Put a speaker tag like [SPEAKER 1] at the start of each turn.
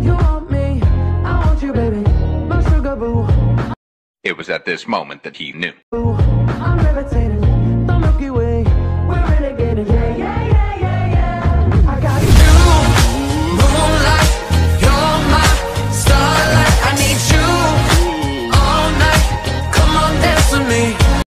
[SPEAKER 1] You want me, I want you, baby. My sugar boo.
[SPEAKER 2] It was at this moment that he knew.
[SPEAKER 1] I